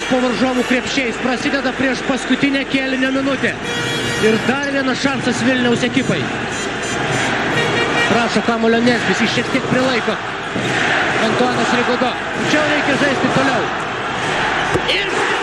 po varžovų krepšiais. Prasideda prieš paskutinę kėlinio minutę. Ir dar vienas šansas Vilniaus ekipai. Prašo kamuolio Nesbis, jis šiek tiek prilaiko. Antuanas Rigodo. Čia reikia žaisti toliau. Ir